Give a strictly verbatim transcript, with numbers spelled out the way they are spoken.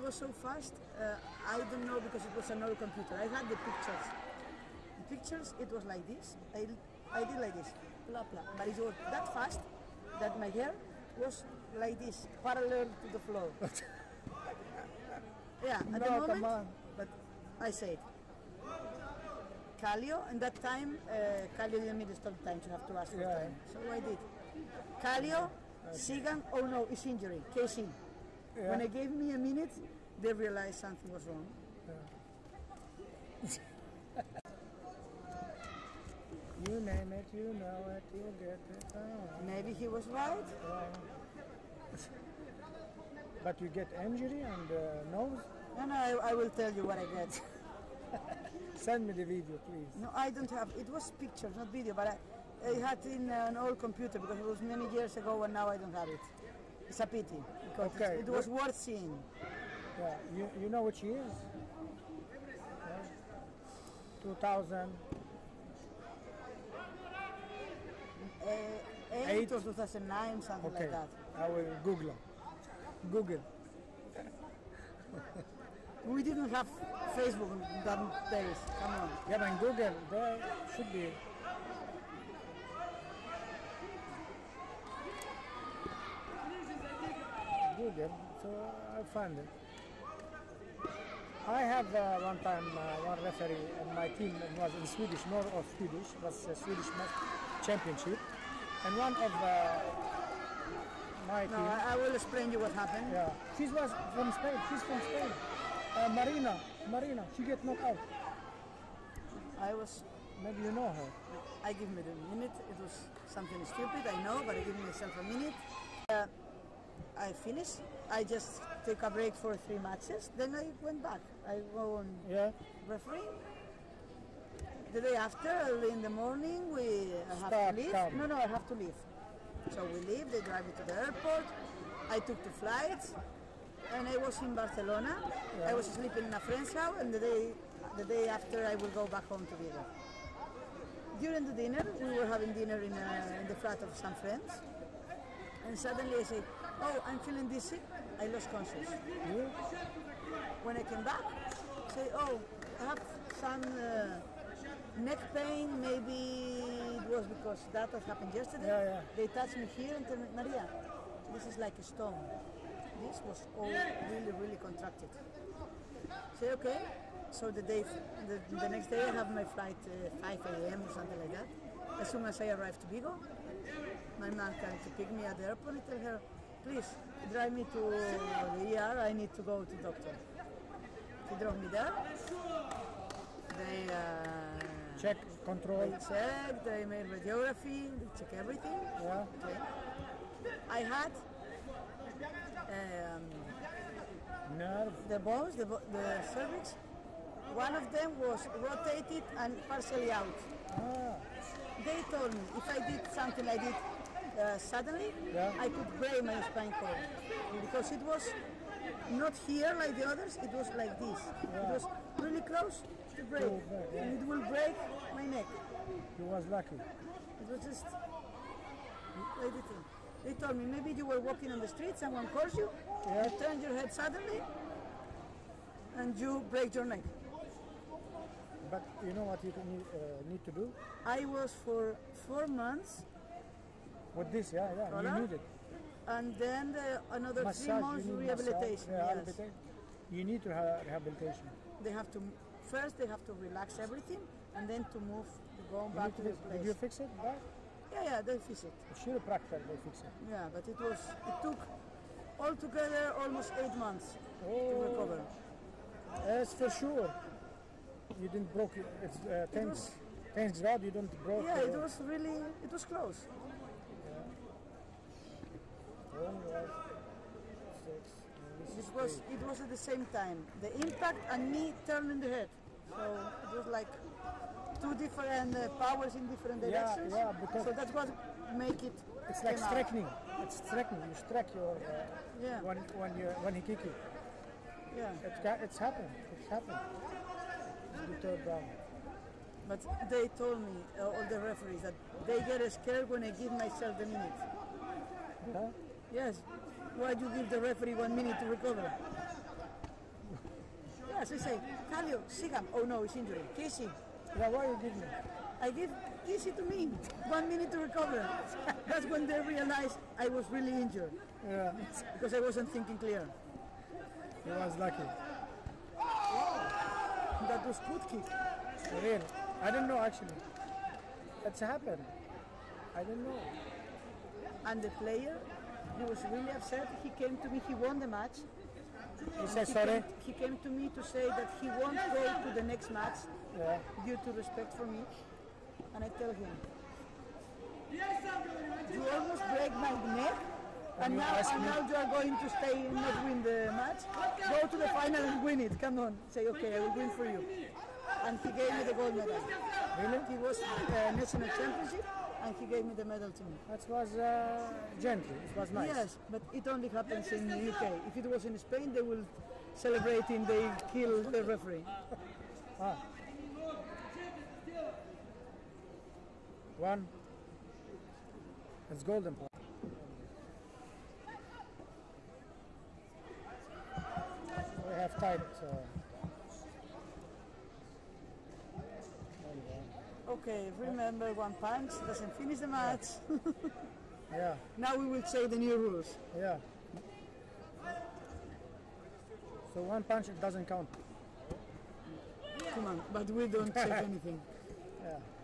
It was so fast, uh, I don't know because it was an old computer. I had the pictures. The pictures, it was like this. I, I did like this, blah, blah. But it was that fast that my hair was like this, parallel to the floor. Yeah, at No, the moment, come on. but I said, Kallio, and that time, uh, Kallio didn't need to stop time, you have to ask for Yeah. time. So I did. Kallio, Sigan, oh no, it's injury, K C. Yeah. When they gave me a minute, they realized something was wrong. You name it, you know it, you get it. Oh. Maybe he was right. Yeah. But you get injury on the nose? No, no, I, I will tell you what I get. Send me the video, please. No, I don't have, it was pictures, not video, but I, I had it in an old computer because it was many years ago and now I don't have it. It's a pity, because Okay, it was but- worth seeing. Yeah, you, you know which year? Yeah. two thousand Uh, eight, Eight? or two thousand nine, something Okay, like that. I will Google. Google. We didn't have Facebook in that days, come on. Yeah, but in Google, there should be. Google, so I found it. I have uh, one time uh, one referee and my team was in Swedish, North of Swedish, was a Swedish ma- championship, and one of uh, my No, team. I, I will explain you what happened. Yeah, she was from Spain. She's from Spain. Uh, Marina, Marina, she get knocked out. I was, Maybe you know her. I give me the minute, it was something stupid, I know, but I give myself a minute. Uh, I finished, I just took a break for three matches, then I went back. I go on Yeah. refereeing. The day after, early in the morning, we I have Start to leave. come. No, no, I have to leave. So we leave, they drive me to the airport. I took two flights, and I was in Barcelona. I was sleeping in a friend's house, and the day, the day after, I will go back home to Vigo. During the dinner, we were having dinner in, a, in the flat of some friends, and suddenly I say, "Oh, I'm feeling dizzy." I lost conscious. You? When I came back, say, "Oh, I have some uh, neck pain. Maybe it was because that has happened yesterday." Yeah, yeah. They touched me here and tell me, "Maria, this is like a stone. This was all really, really contracted." Say, "Okay." So the day, the, the next day, I have my flight uh, five A M or something like that. As soon as I arrive to Vigo, my mom came to pick me at the airport. I tell her, "Please drive me to the E R. I need to go to doctor." She drove me there. They uh, Check, control. they checked. They made radiography. They check everything. Yeah. Okay. I had um, Nerve. the bones, the, bo- the cervix. One of them was rotated and partially out. Ah. They told me if I did something like it uh, suddenly, Yeah. I could break my spine cord because it was not here like the others. It was like this. It was really close to break, To break, yeah. and it will break my neck. He was lucky. It was just like the thing. They told me maybe you were walking on the street, someone calls you, Yeah. you turn your head suddenly, and you break your neck. But you know what you need, uh, need to do? I was for four months, With this, yeah, yeah, Voilà. you need it. and then the, another Massage, three months you need rehabilitation. Massage, Yes. rehabilitation. You need to have rehabilitation. They have to first they have to relax everything, and then to move, to go You back need to to the fix, place. did you fix it? Back? Yeah, yeah, they fix it. The chiropractor, they fix it. Yeah, but it was it took altogether almost eight months to Oh, recover. that's for sure. You didn't broke it. It's, uh, thanks, was- thanks God you didn't broke Yeah, it uh, was really it was close. one, one, six, this It is was eight. it was at the same time. The impact and me turning the head. So it was like two different uh, powers in different Yeah, directions. yeah, because- so that's what make it. It's like came out. striking. It's striking. You strike your uh, Yeah. when when you when he kick you. Yeah, It's got, it's happened. It's happened. It's the third round. but they told me uh, all the referees that they get scared when I give myself the minute. Huh? Yes. Why do you give the referee one minute to recover? Yes, I say, Kallio, Sigam. Oh no, it's injury. Kissy. Yeah, why you give me? I give Kissy to me. One minute to recover. That's when they realized I was really injured Yeah, because I wasn't thinking clear. he was lucky. That was good kick. Real. I don't know actually. That's happened. I don't know. And the player, he was really upset. He came to me. He won the match. He said He sorry. came, he came to me to say that he won't go to the next match Yeah. due to respect for me. And I tell him, you almost break my neck, and you now, ask and me- now you are going to stay and not win the match. Go to the final and win it. Come on. Say, okay, I will win for you. And he gave me the gold medal. Really? He was uh, national championship, and he gave me the medal to me. That was uh, gentle. It was nice. Yes, but it only happens in the U K. If it was in Spain, they will celebrate and they kill the referee. Ah. One. It's golden point. We have tied. Uh, Okay, remember one punch doesn't finish the match. yeah, Now we will say the new rules. yeah. So one punch it doesn't count. Come on, but we don't check anything. Yeah.